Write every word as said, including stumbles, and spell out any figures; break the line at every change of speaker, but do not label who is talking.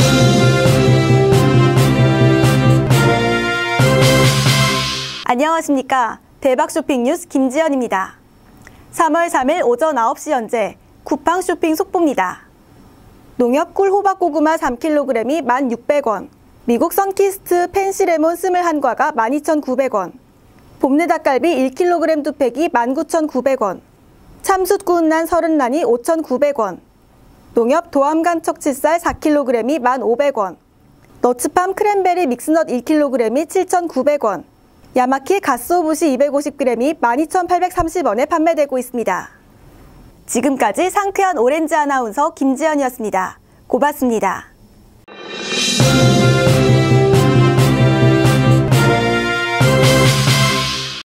안녕하십니까. 대박 쇼핑 뉴스 김지연입니다. 삼월 삼일 오전 아홉 시 현재 쿠팡 쇼핑 속보입니다. 농협 꿀 호박 고구마 삼 킬로그램이 만 육백 원, 미국 선키스트 펜시레몬 이십일 과가 만 이천구백 원, 봄내 닭갈비 일 킬로그램 두 팩이 만 구천구백 원, 참숯 구운 난 서른 난이 오천구백 원, 농협 도암간 척치살 사 킬로그램이 만 오백 원, 너츠팜 크랜베리 믹스넛 일 킬로그램이 칠천구백 원, 야마키 가스오부시 이백오십 그램이 만 이천팔백삼십 원에 판매되고 있습니다. 지금까지 상쾌한 오렌지 아나운서 김지연이었습니다. 고맙습니다.